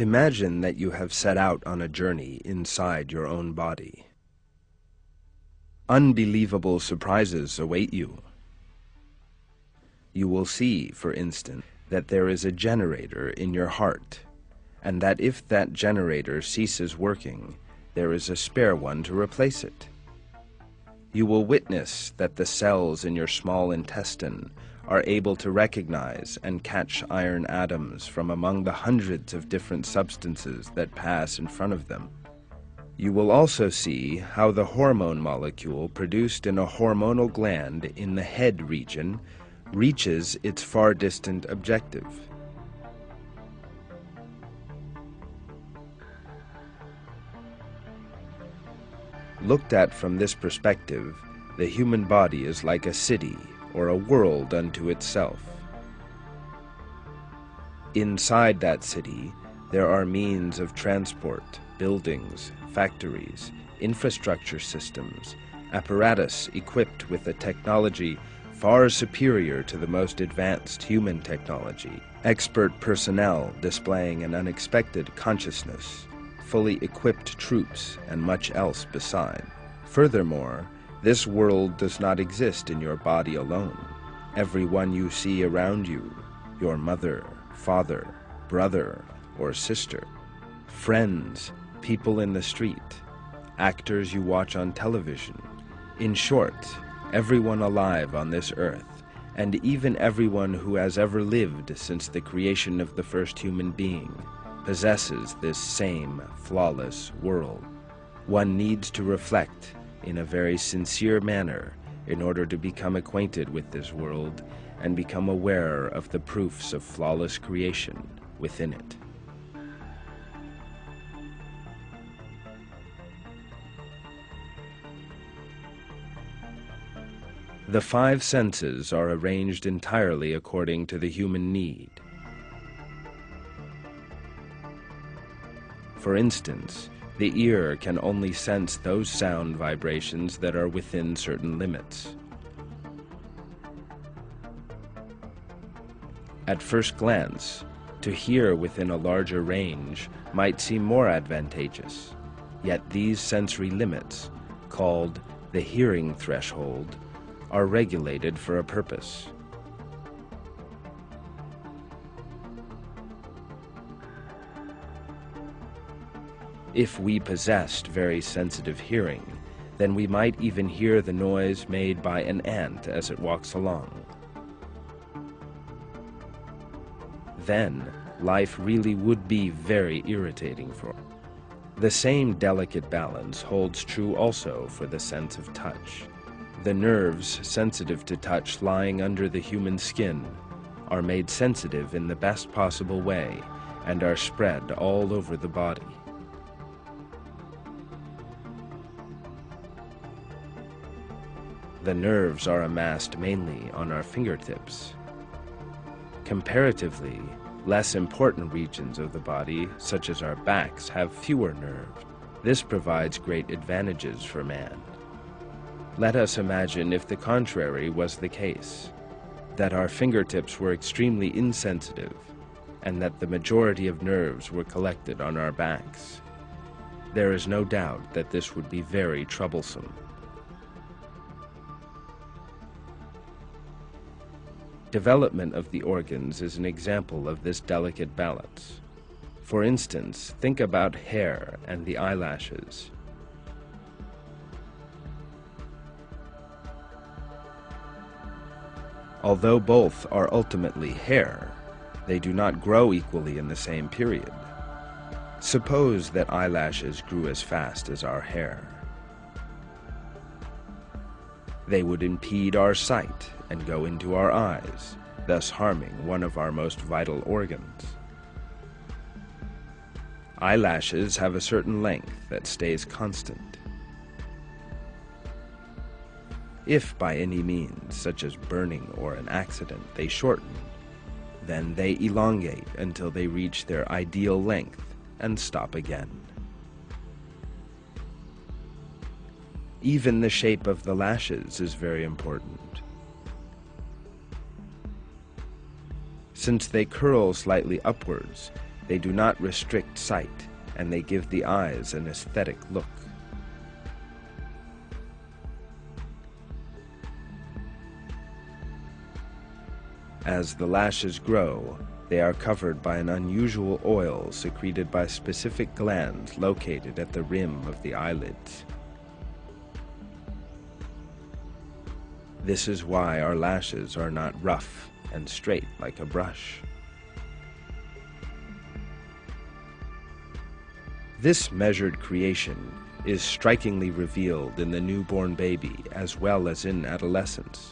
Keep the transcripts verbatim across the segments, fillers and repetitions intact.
Imagine that you have set out on a journey inside your own body. Unbelievable surprises await you. You will see, for instance, that there is a generator in your heart, and that if that generator ceases working, there is a spare one to replace it. You will witness that the cells in your small intestine are able to recognize and catch iron atoms from among the hundreds of different substances that pass in front of them. You will also see how the hormone molecule produced in a hormonal gland in the head region reaches its far distant objective. Looked at from this perspective, the human body is like a city or a world unto itself. Inside that city, there are means of transport, buildings, factories, infrastructure systems, apparatus equipped with a technology far superior to the most advanced human technology, expert personnel displaying an unexpected consciousness, fully equipped troops, and much else beside. Furthermore, this world does not exist in your body alone. Everyone you see around you, your mother, father, brother, or sister, friends, people in the street, actors you watch on television, in short, everyone alive on this earth, and even everyone who has ever lived since the creation of the first human being, possesses this same flawless world. One needs to reflect in a very sincere manner in order to become acquainted with this world and become aware of the proofs of flawless creation within it. The five senses are arranged entirely according to the human need. For instance, the ear can only sense those sound vibrations that are within certain limits. At first glance, to hear within a larger range might seem more advantageous, yet these sensory limits, called the hearing threshold, are regulated for a purpose. If we possessed very sensitive hearing, then we might even hear the noise made by an ant as it walks along. Then, life really would be very irritating for us. The same delicate balance holds true also for the sense of touch. The nerves sensitive to touch lying under the human skin are made sensitive in the best possible way and are spread all over the body. The nerves are amassed mainly on our fingertips. Comparatively, less important regions of the body, such as our backs, have fewer nerves. This provides great advantages for man. Let us imagine if the contrary was the case, that our fingertips were extremely insensitive, and that the majority of nerves were collected on our backs. There is no doubt that this would be very troublesome. Development of the organs is an example of this delicate balance. For instance, think about hair and the eyelashes. Although both are ultimately hair, they do not grow equally in the same period. Suppose that eyelashes grew as fast as our hair. They would impede our sight and go into our eyes, thus harming one of our most vital organs. Eyelashes have a certain length that stays constant. If by any means, such as burning or an accident, they shorten, then they elongate until they reach their ideal length and stop again. Even the shape of the lashes is very important. Since they curl slightly upwards, They do not restrict sight, and they give the eyes an aesthetic look. As the lashes grow, they are covered by an unusual oil secreted by specific glands located at the rim of the eyelids. This is why our lashes are not rough and straight like a brush. This measured creation is strikingly revealed in the newborn baby as well as in adolescence.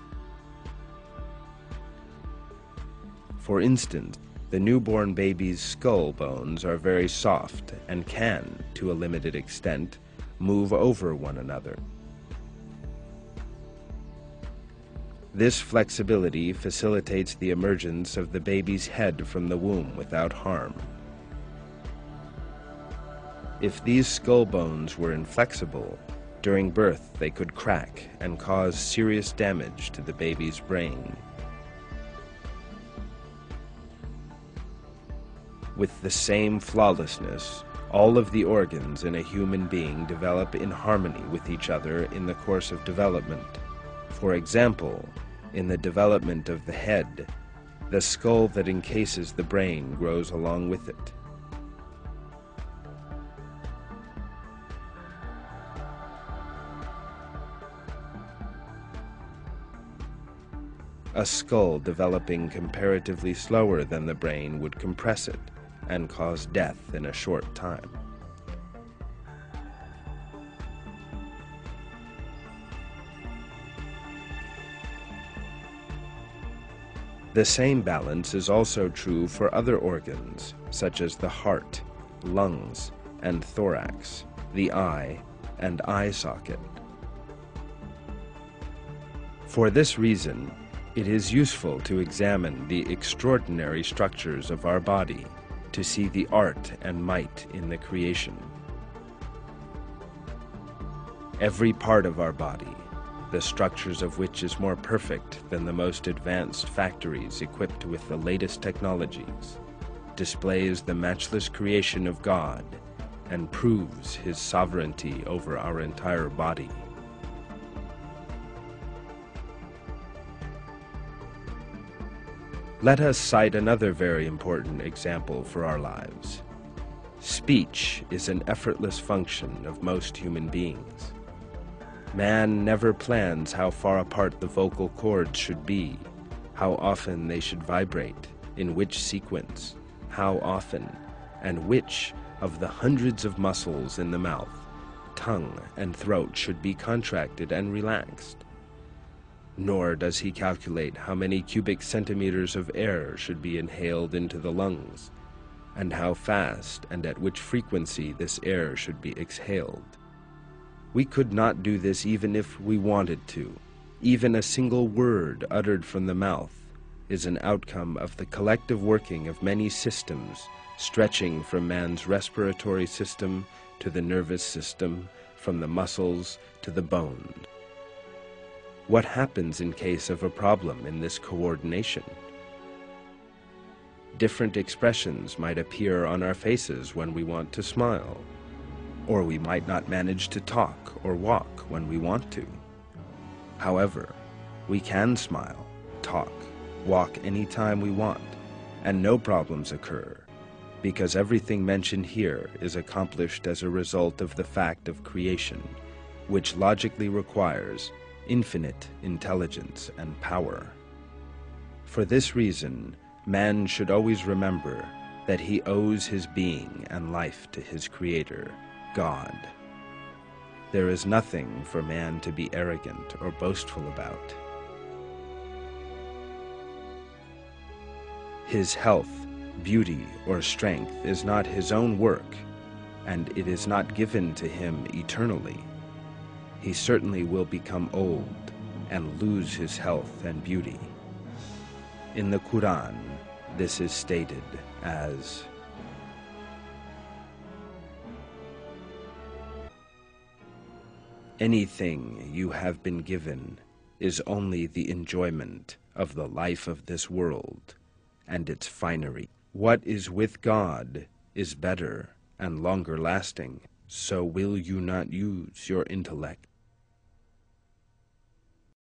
For instance, the newborn baby's skull bones are very soft and can, to a limited extent, move over one another. This flexibility facilitates the emergence of the baby's head from the womb without harm. If these skull bones were inflexible, during birth they could crack and cause serious damage to the baby's brain. With the same flawlessness, all of the organs in a human being develop in harmony with each other in the course of development. For example, in the development of the head, the skull that encases the brain grows along with it. A skull developing comparatively slower than the brain would compress it and cause death in a short time. The same balance is also true for other organs, such as the heart, lungs, and thorax, the eye, and eye socket. For this reason, it is useful to examine the extraordinary structures of our body to see the art and might in the creation. Every part of our body, the structures of which is more perfect than the most advanced factories equipped with the latest technologies, displays the matchless creation of God and proves His sovereignty over our entire body. Let us cite another very important example for our lives. Speech is an effortless function of most human beings. Man never plans how far apart the vocal cords should be, how often they should vibrate, in which sequence, how often, and which of the hundreds of muscles in the mouth, tongue, and throat should be contracted and relaxed. Nor does he calculate how many cubic centimeters of air should be inhaled into the lungs, and how fast and at which frequency this air should be exhaled. We could not do this even if we wanted to. Even a single word uttered from the mouth is an outcome of the collective working of many systems, stretching from man's respiratory system to the nervous system, from the muscles to the bone. What happens in case of a problem in this coordination? Different expressions might appear on our faces when we want to smile, or we might not manage to talk or walk when we want to. However, we can smile, talk, walk anytime we want, and no problems occur, because everything mentioned here is accomplished as a result of the fact of creation, which logically requires infinite intelligence and power. For this reason, man should always remember that he owes his being and life to his Creator, God. There is nothing for man to be arrogant or boastful about. His health, beauty, or strength is not his own work, and it is not given to him eternally. He certainly will become old and lose his health and beauty. In the Quran, this is stated as, "Anything you have been given is only the enjoyment of the life of this world and its finery." What is with God is better and longer lasting, so will you not use your intellect?